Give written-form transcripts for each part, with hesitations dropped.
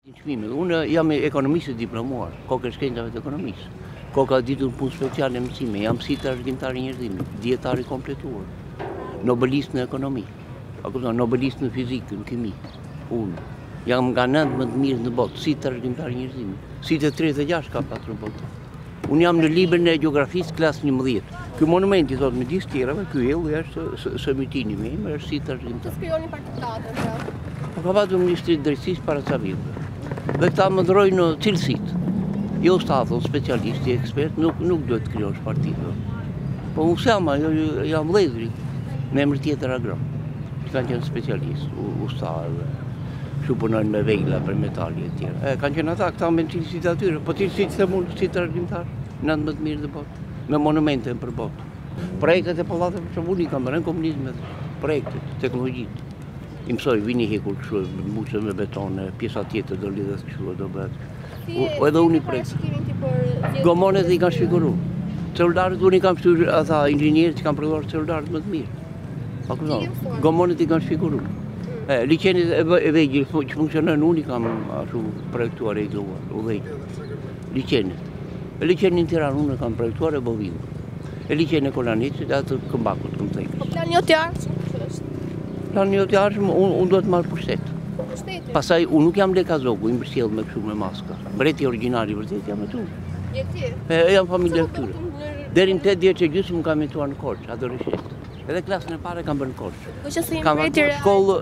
Unë jam ekonomist i diplomuar, kokë shkencave të ekonomisë. Koka ditur punë speciale mësime, jam mësit argjentari njerëzimit, dietari kompletuar, nobelist në ekonomi, nobelist në fizikë, në kimi, unë. Jam nga 9 më të mirë në botë, si të argjentari njerëzimit, si të 36 ka pasur në botë. Unë jam në librin e geografisë klasë 11. Ky monumenti, thot, me disë tjerave, ky ylli është sëmitini me imë, është si të argjentari. Të skrijoni partitatën, pra? Po ka patur Ministri i Drejtësisë para ca viteve. Dhe këta më ndrojnë cilësitë. Jo stathon, specialisti, ekspert, nuk duhet të krijosh partitë. Po unë jam vëllezri me emër tjetër agron. Që kanë qenë specialist, ustarë, që punojnë me vejla për metali e tjera. Kanë qenë ata, këta me cilësitë atyre, po cilësitë se mund si të argjimtar, 19 mirë dhe botë, me monumente në për botë. Projektet e pallateve për shembull i kanë bërë komunizmet, projektet, teknologjitë. I mësoj, vini hekur kështu, mbushë me betone, pjesa tjetër do lidhet kështu, do bëhet. Edhe unë i projekt. Gomonet i kanë shfiguru. Celularet, unë i kam shtyr ata inxhinierë që kanë përdorur celularet më të mirë. Gomonet i kanë shfiguru. Liçenit e vegjël që funksionon, unë i kam ashtu projektuar e igluar, u vegjël. Liçenit. Liçenin në Tiranë unë e kam projektuar e bovinë. E liçenin e Kolanit, atë Këmbakut, Këmbëtekës. Po plani jote i ardhshëm kush është? Plani jote i ardhshëm, unë do të marr pushtet. Pastaj unë nuk jam Leka Zogu, i mbështjell me kështu me maska. Mbreti origjinali vërtet jam aty. Jam familje këtyre. Deri në 8 vjeç e gjysmë kam jetuar në Korçë, adoleshent. Edhe klasën e parë kam bërë në Korçë. Kam bërë shkollë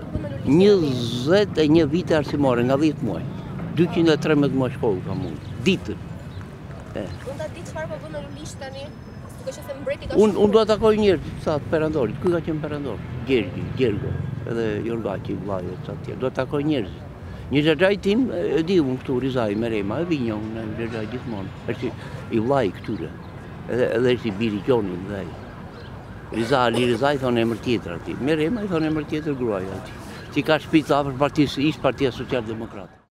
21 vite arsimore, nga 10 muaj. 213 muaj shkollë kam unë, ditën. Unë ta di çfarë po bën në Lulish tani? Duke qenë se mbreti ka Unë do ta takoj njerëz, sa perandorit. Ky ka qenë perandor, Gjergo, edhe Jorgaqi, vllai e ca tjerë. Do ta takoj njerëz. Një xhaxhaj tim, e di unë këtu Rizaj me Rema, e vinjo unë në xhaxhaj gjithmonë. Është i vllai këtyre. Edhe është i biri Gjonin dhe ai. Rizaj thonë emër tjetër aty. Me Rema i thonë emër tjetër gruaja aty. Si ka shtëpi afër partisë, ish Partia Socialdemokrate.